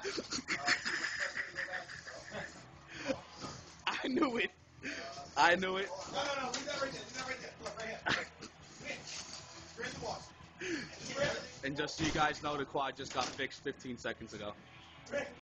I knew it. I knew it. No, no, no. Leave that right there. Leave that right there. Look, right here. Straight the box. And just so you guys know, the quad just got fixed 15 seconds ago.